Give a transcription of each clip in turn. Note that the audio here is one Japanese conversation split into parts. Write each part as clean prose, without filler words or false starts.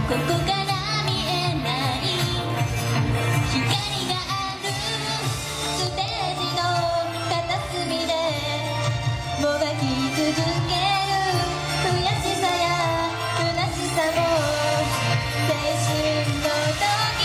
ここから見えない光があるステージの片隅でもがき続ける悔しさや虚しさも青春の時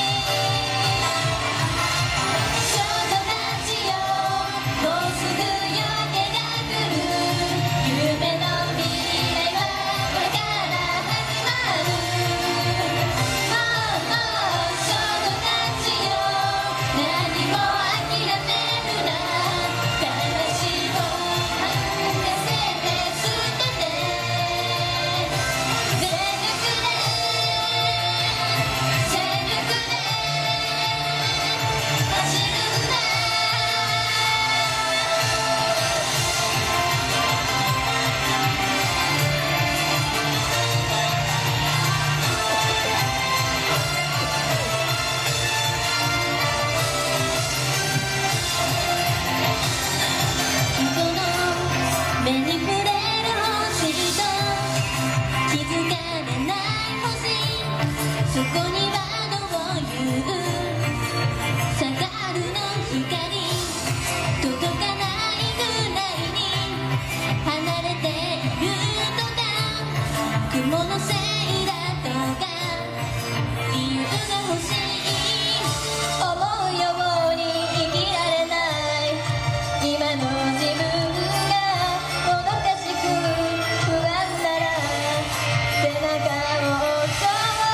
少女たちよもうすぐ夜明けが来る夢の未来はこれから始まるもう少女たちよ何も諦めるな魂を任せて捨てて全力で走るんだ人の目に触れる星と気づかれない星そこにはどういう下がるの光届かないぐらいに離れているとか雲のせいだとか理由が欲しい思うように生きられない今の自分がもどかしく不安なら背中を押そう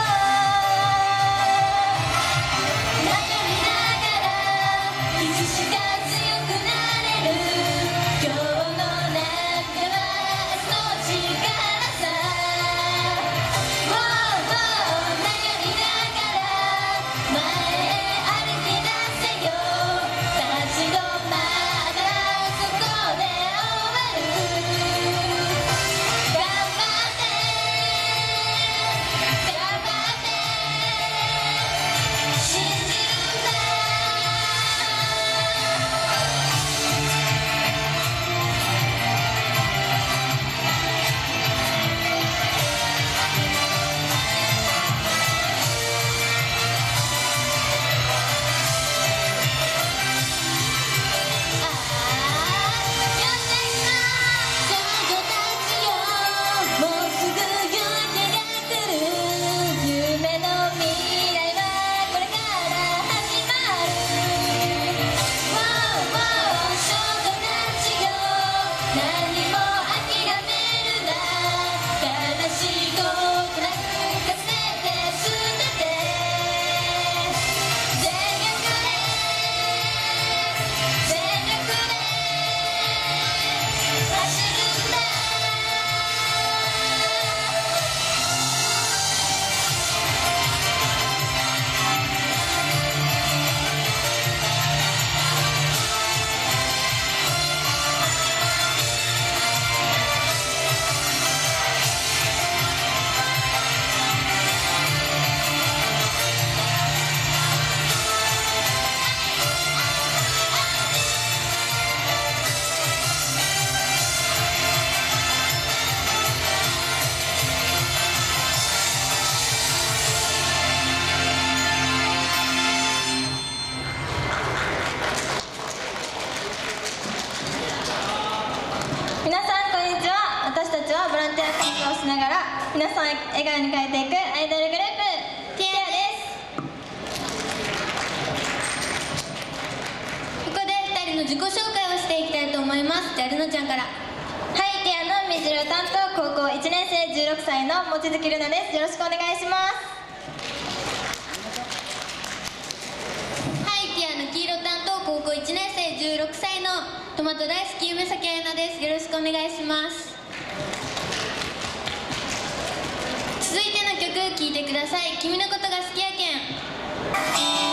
悩みながらいつしか強くなれる今日の涙は明日の力さ悩みながら前へ歩き出せよ立ち止まったらそこで終わる頑張って頑張って信じるんだ少女たちよもうすぐ夜明けが来る夢の未来はこれから始まる少女たちよ何も諦めるな悲しい心なんか捨てて捨てて全力で走るんだ皆さんこんにちは。私たちはボランティア活動をしながら皆さんを笑顔に変えていくアイドルグループティアです。ここで2人の自己紹介をしていきたいと思います。じゃあルナちゃんから。 はい、ティアのみじろ担当高校1年生16歳の望月ルナです。よろしくお願いします。 はい、ティアの黄色担当高校1年生16歳のトマト大好き夢咲彩奈です。よろしくお願いします。続いての曲聴いてください。君のことが好きやけん。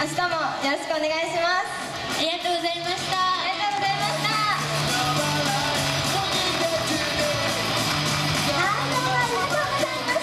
明日もよろしくお願いします。 ありがとうございました。